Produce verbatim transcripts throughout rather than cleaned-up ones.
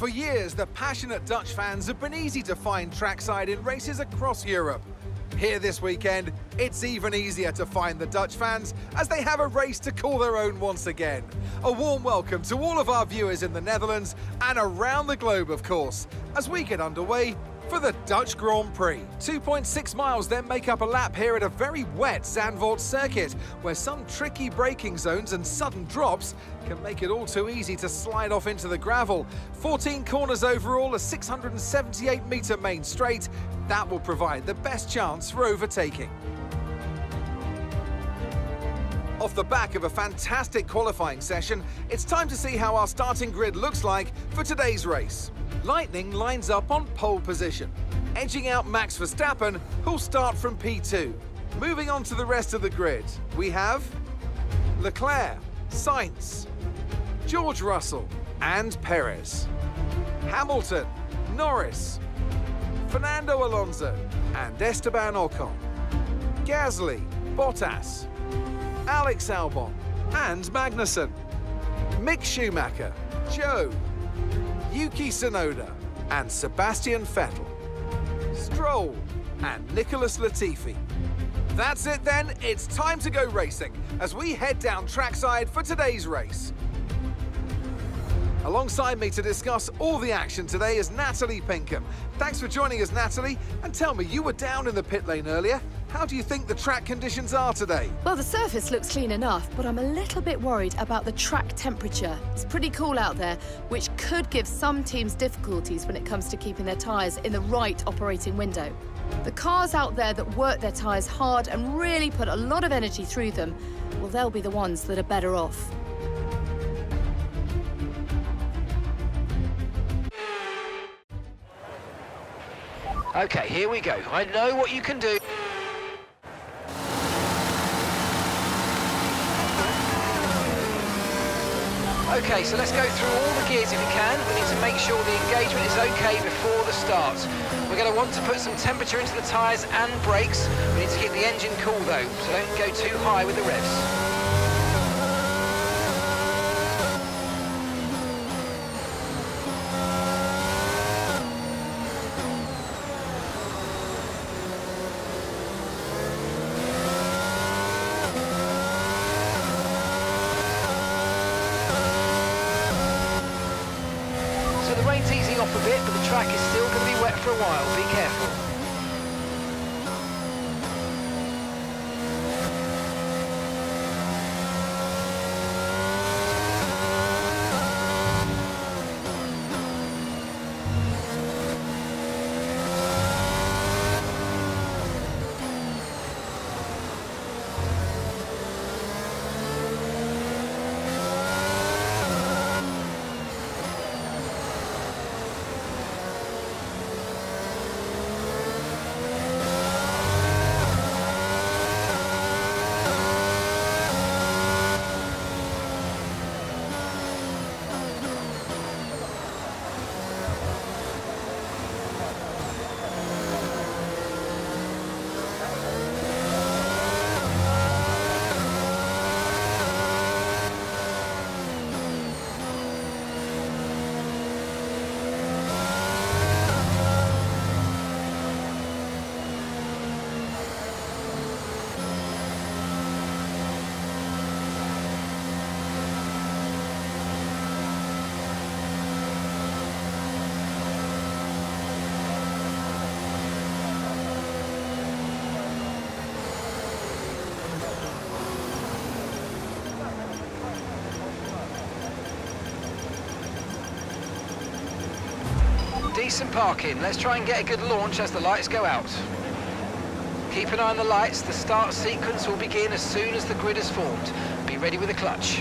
For years, the passionate Dutch fans have been easy to find trackside in races across Europe. Here this weekend, it's even easier to find the Dutch fans as they have a race to call their own once again. A warm welcome to all of our viewers in the Netherlands and around the globe, of course, as we get underway for the Dutch Grand Prix. two point six miles then make up a lap here at a very wet Zandvoort circuit, where some tricky braking zones and sudden drops can make it all too easy to slide off into the gravel. fourteen corners overall, a six hundred seventy-eight metre main straight. That will provide the best chance for overtaking. Off the back of a fantastic qualifying session, it's time to see how our starting grid looks like for today's race. Lightning lines up on pole position, edging out Max Verstappen, who'll start from P two. Moving on to the rest of the grid, we have Leclerc, Sainz, George Russell and Perez, Hamilton, Norris, Fernando Alonso and Esteban Ocon, Gasly, Bottas, Alex Albon and Magnussen, Mick Schumacher, Joe, Yuki Tsunoda and Sebastian Vettel, Stroll and Nicholas Latifi. That's it then, it's time to go racing as we head down trackside for today's race. Alongside me to discuss all the action today is Natalie Pinkham. Thanks for joining us, Natalie. And tell me, you were down in the pit lane earlier. How do you think the track conditions are today? Well, the surface looks clean enough, but I'm a little bit worried about the track temperature. It's pretty cool out there, which could give some teams difficulties when it comes to keeping their tyres in the right operating window. The cars out there that work their tyres hard and really put a lot of energy through them, well, they'll be the ones that are better off. Okay, here we go. I know what you can do. Okay, so let's go through all the gears if we can. We need to make sure the engagement is okay before the start. We're going to want to put some temperature into the tyres and brakes. We need to keep the engine cool though, so don't go too high with the revs. Rain's easing off a bit, but the track is still going to be wet for a while. Be careful. Decent parking. Let's try and get a good launch as the lights go out. Keep an eye on the lights. The start sequence will begin as soon as the grid is formed. Be ready with the clutch.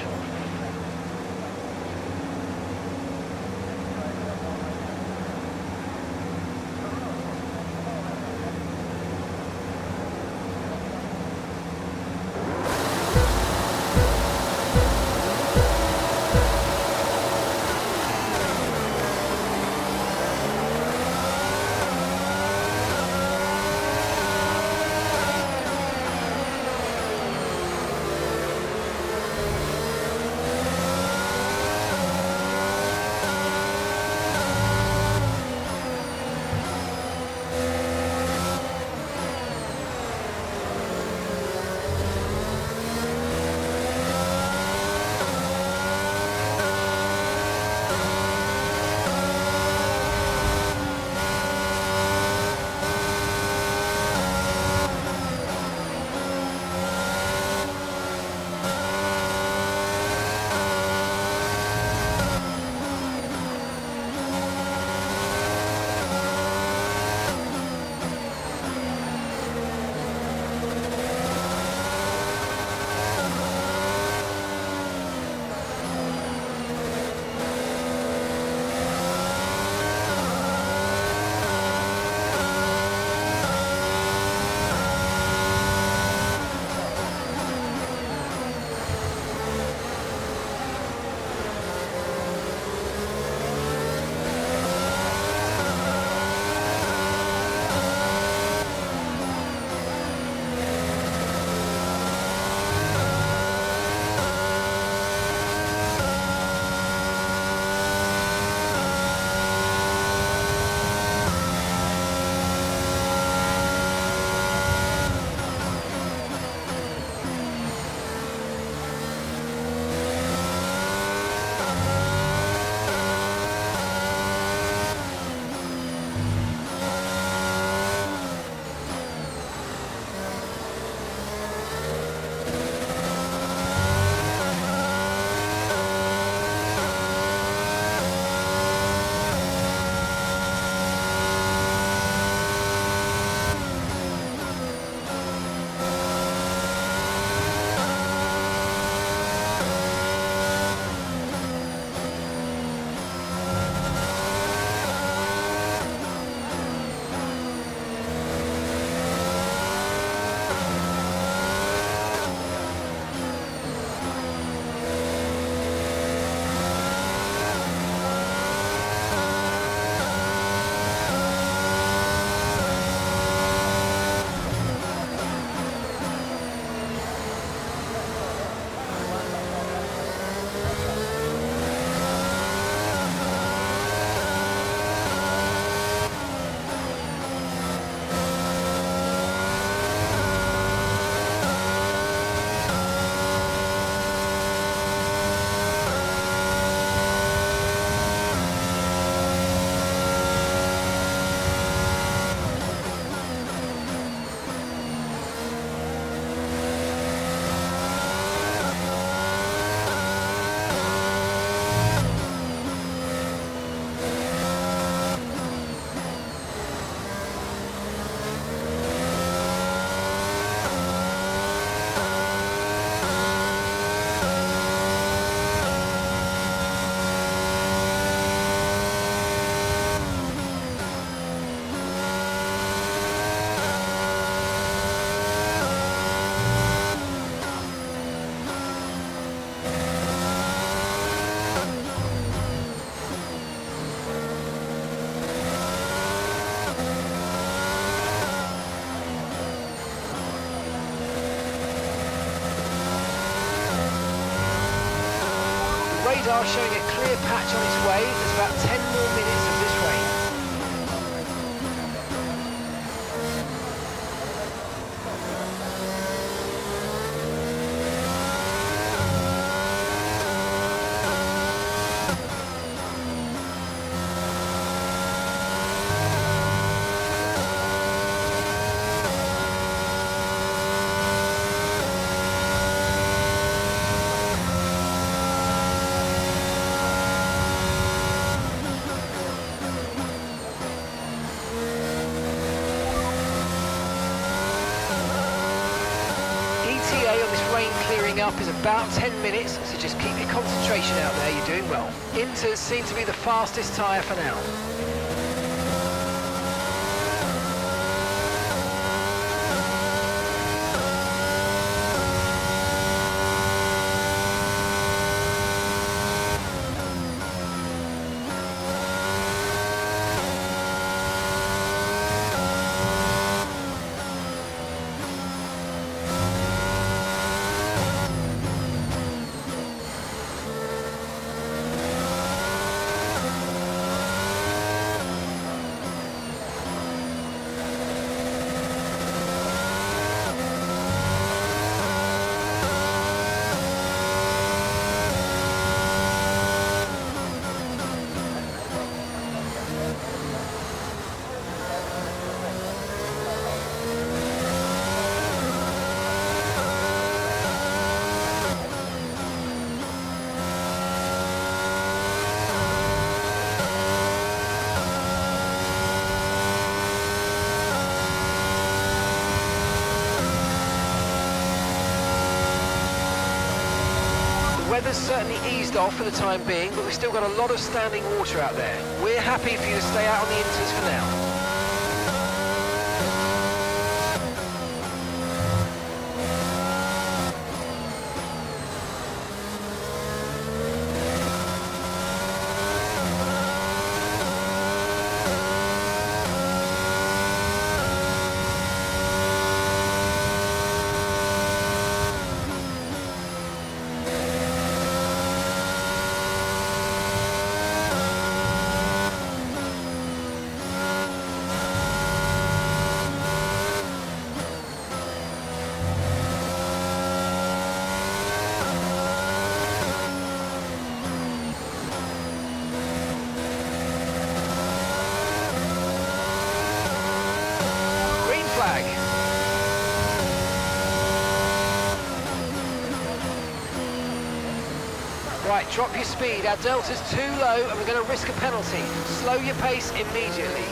are showing a clear patch on its way. There's about ten more minutes of this race. On this rain clearing up is about ten minutes, so just keep your concentration out there, you're doing well. Inters seem to be the fastest tyre for now. The weather's certainly eased off for the time being, but we've still got a lot of standing water out there. We're happy for you to stay out on the Inters for now. Right, drop your speed. Our delta's too low and we're going to risk a penalty. Slow your pace immediately.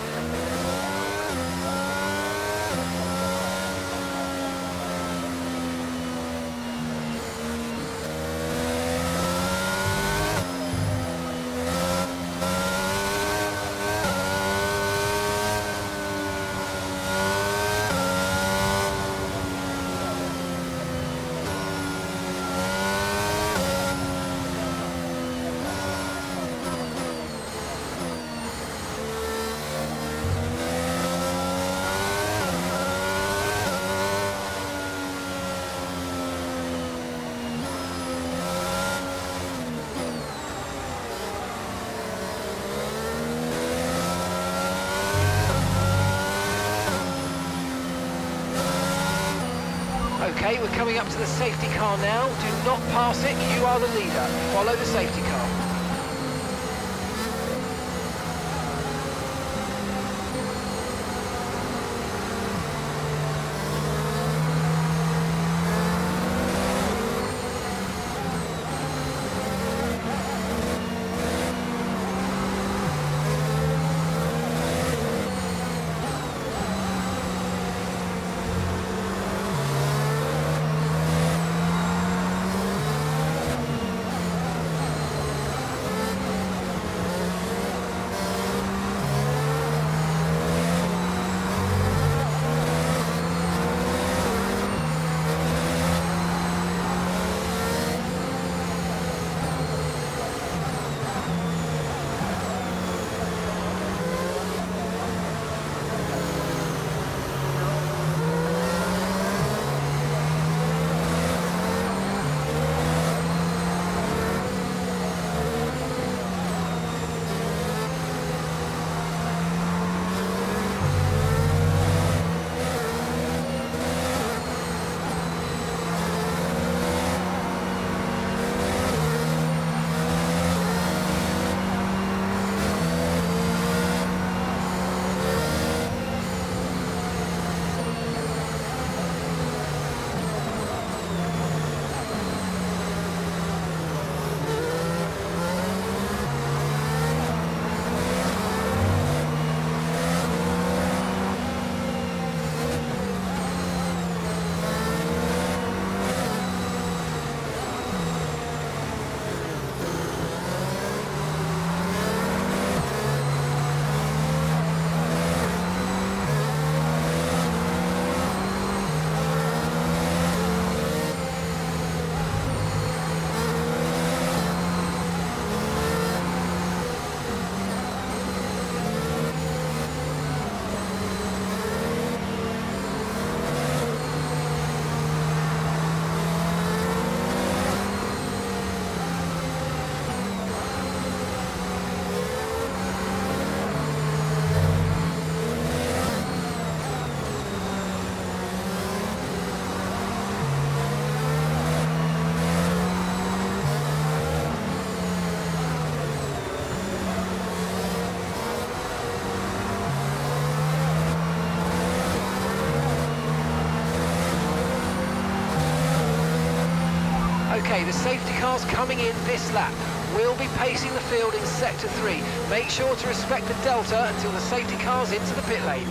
Okay, we're coming up to the safety car now. Do not pass it, you are the leader. Follow the safety car. Okay, the safety car's coming in this lap. We'll be pacing the field in sector three. Make sure to respect the delta until the safety car's into the pit lane.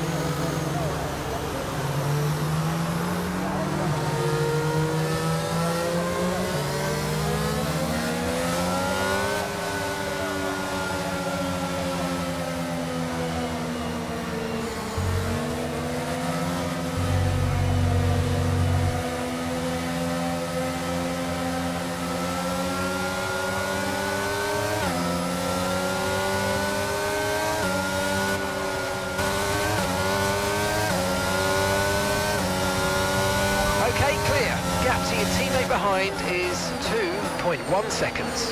Okay, clear. Gap to your teammate behind is two point one seconds.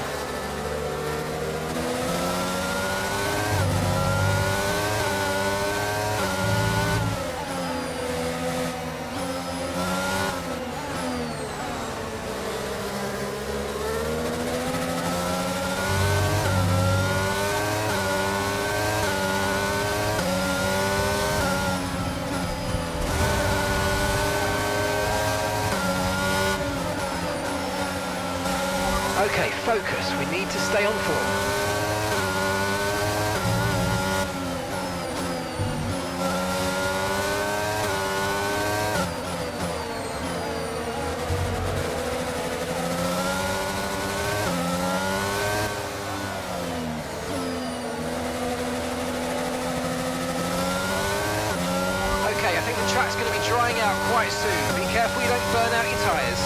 Okay, focus. We need to stay on form. Okay, I think the track's going to be drying out quite soon. Be careful you don't burn out your tyres.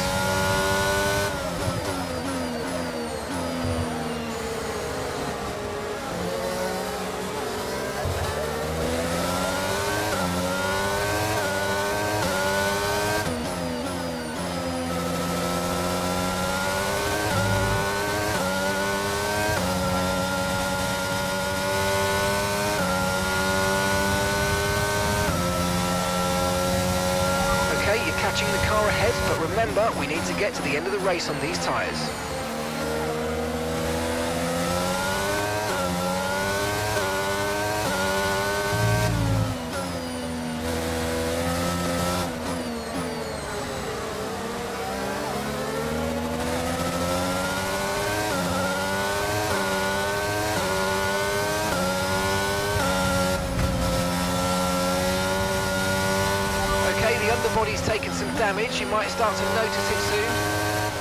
Okay, you're catching the car ahead, but remember, we need to get to the end of the race on these tyres. The underbody's taken some damage. You might start to notice it soon.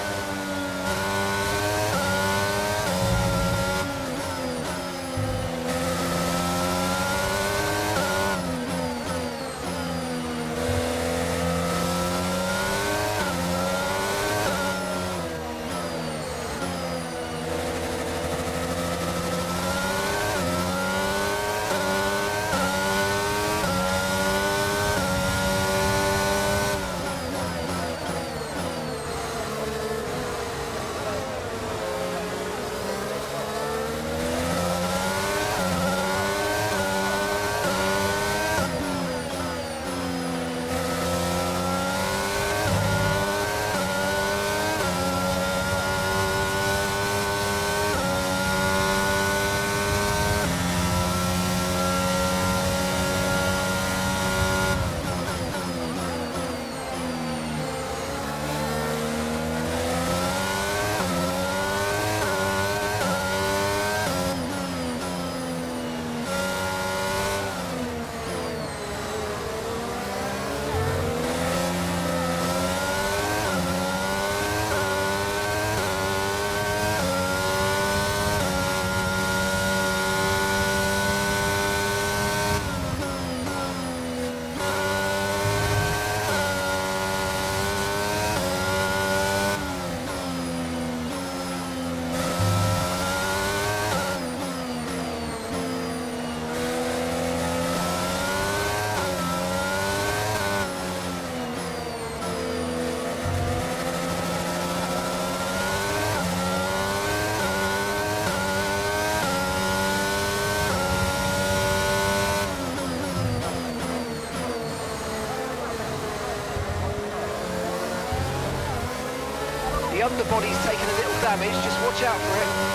The underbody's taken a little damage, just watch out for it.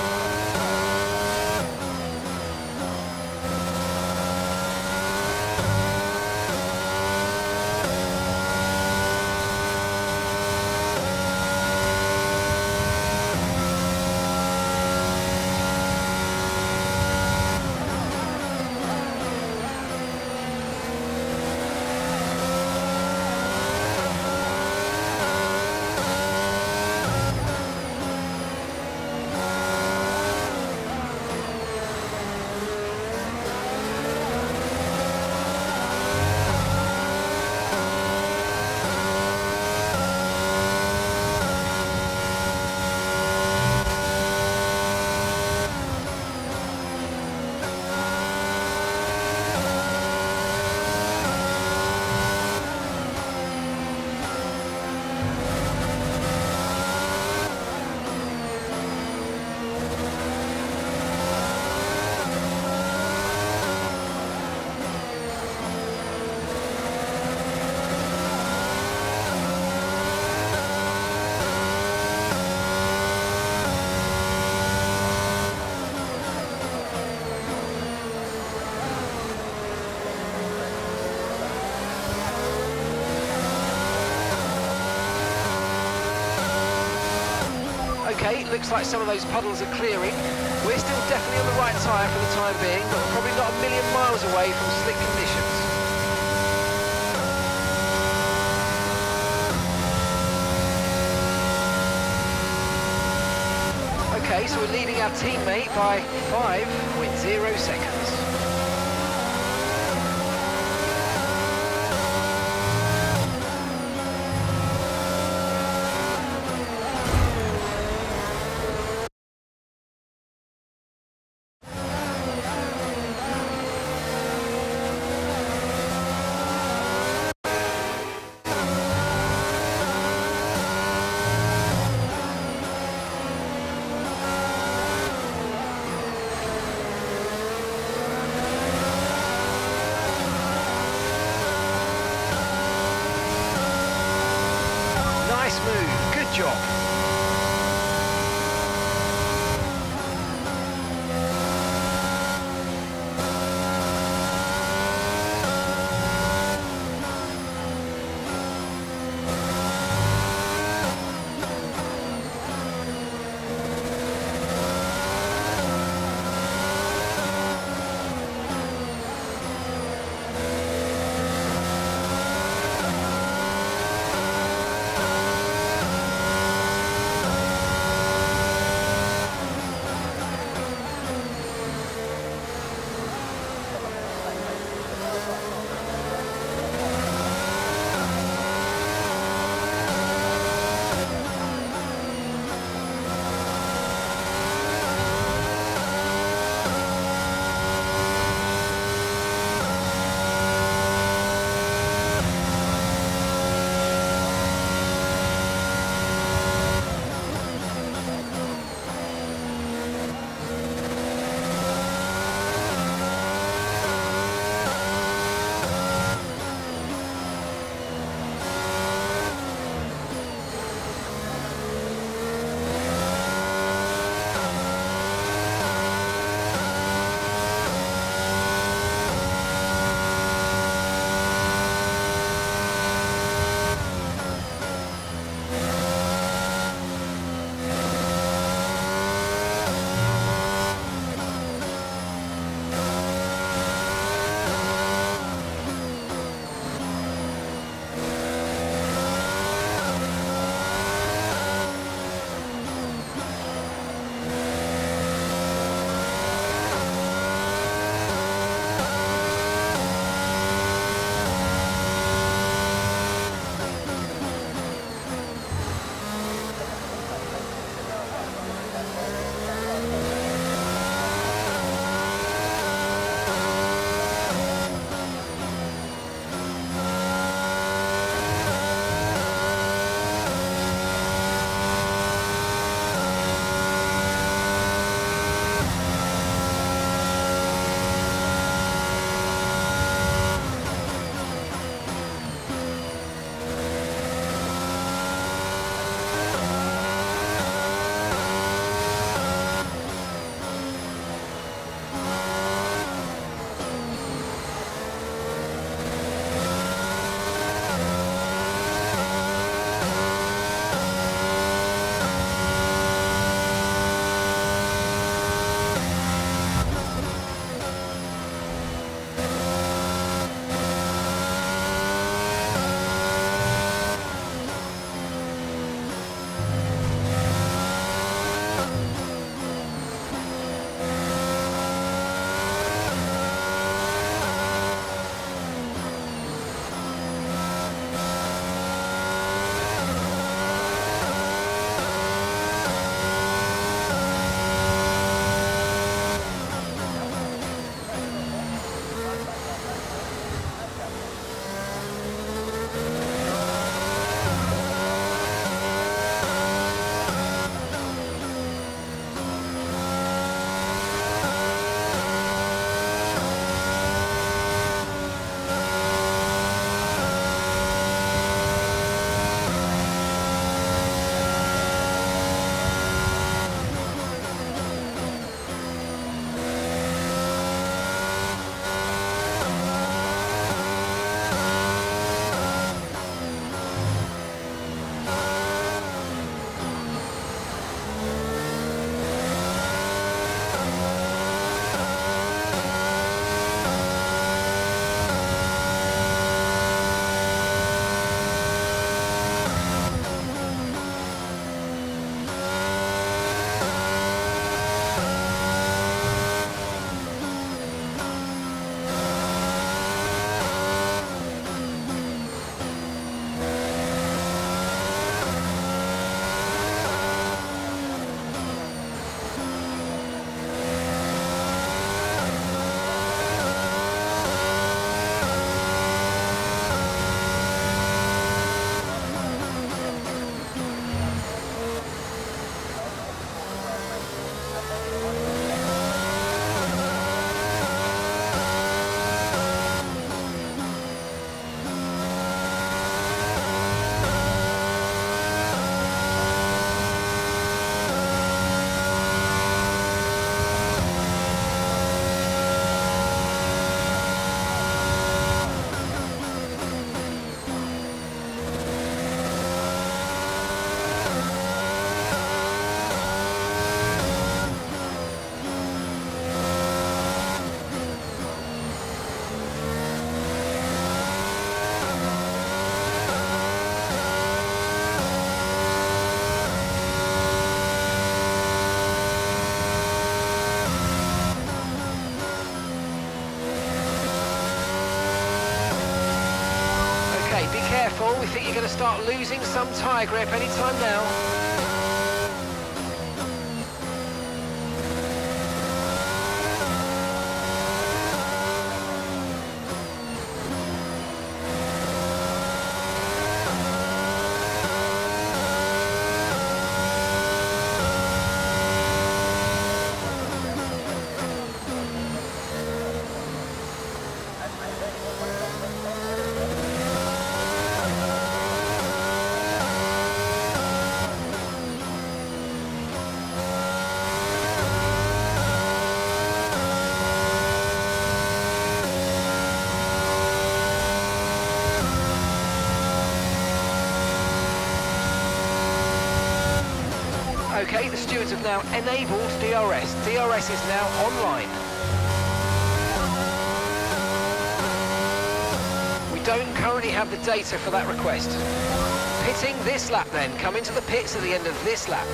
looks like some of those puddles are clearing. We're still definitely on the right tyre for the time being, but probably not a million miles away from slick conditions. Okay, so we're leading our teammate by five point zero seconds. careful. We think you're going to start losing some tyre grip any time now. Okay, the stewards have now enabled D R S. D R S is now online. We don't currently have the data for that request. Pitting this lap then. Come into the pits at the end of this lap.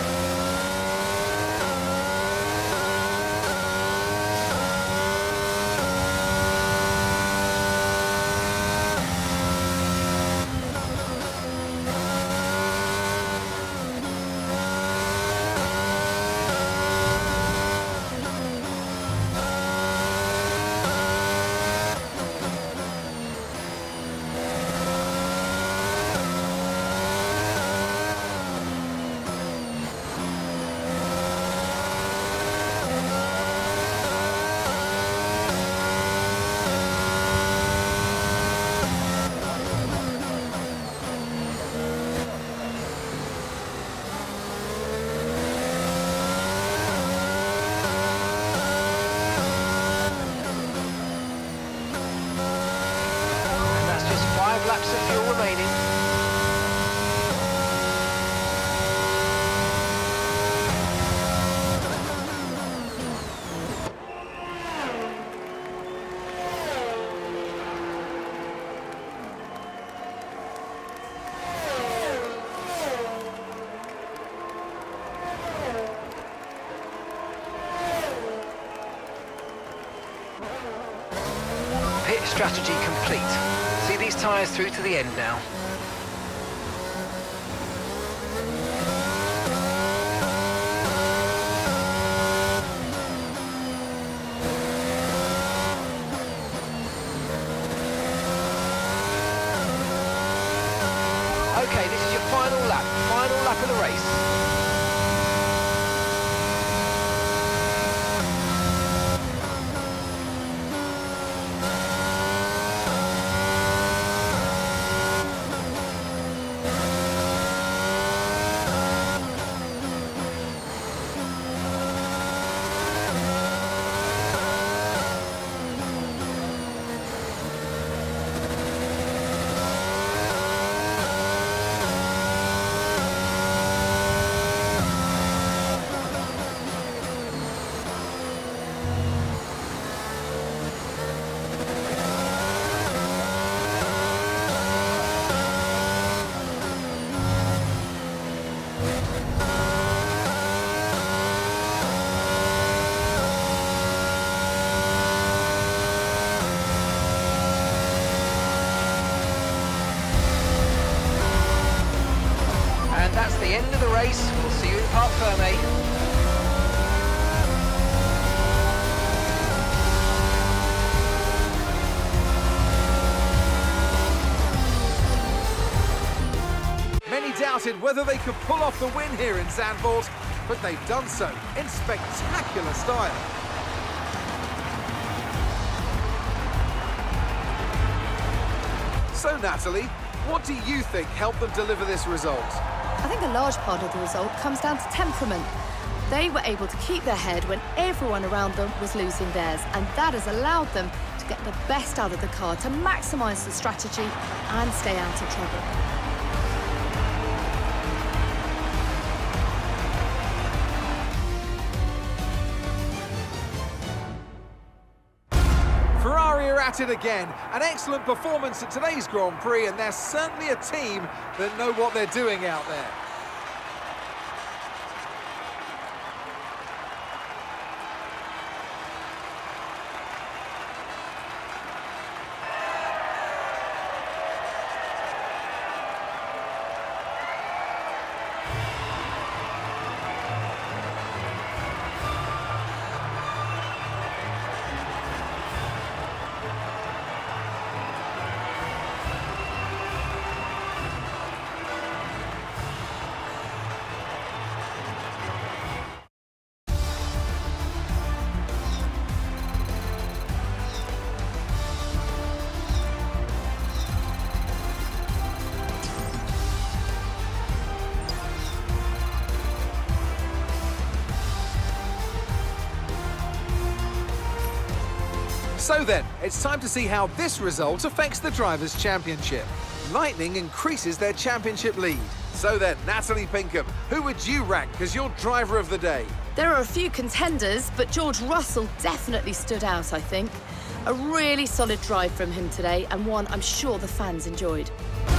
Laps of fuel remaining. Pit strategy complete. See these tyres through to the end now. Okay, this is your final lap, final lap of the race. That's the end of the race. We'll see you in Parc Fermé. Many doubted whether they could pull off the win here in Zandvoort, but they've done so in spectacular style. So, Natalie, what do you think helped them deliver this result? I think a large part of the result comes down to temperament. They were able to keep their head when everyone around them was losing theirs, and that has allowed them to get the best out of the car, to maximise the strategy and stay out of trouble. Ferrari are at it again. An excellent performance at today's Grand Prix, and they're certainly a team that know what they're doing out there. So then, it's time to see how this result affects the Drivers' Championship. Lightning increases their championship lead. So then, Natalie Pinkham, who would you rank as your driver of the day? There are a few contenders, but George Russell definitely stood out, I think. A really solid drive from him today, and one I'm sure the fans enjoyed.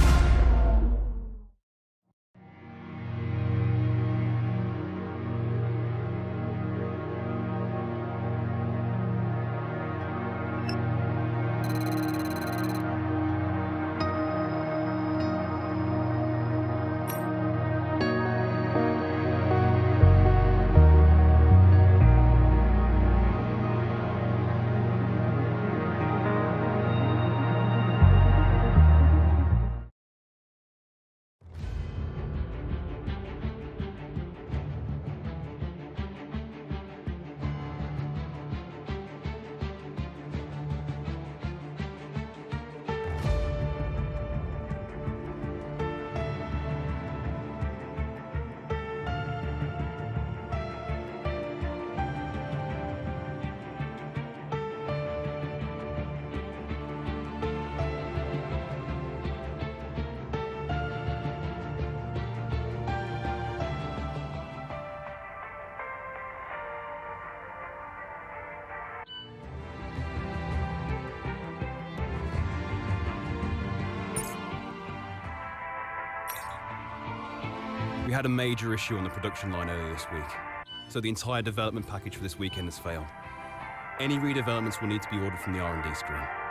We had a major issue on the production line earlier this week, so the entire development package for this weekend has failed. Any redevelopments will need to be ordered from the R and D stream.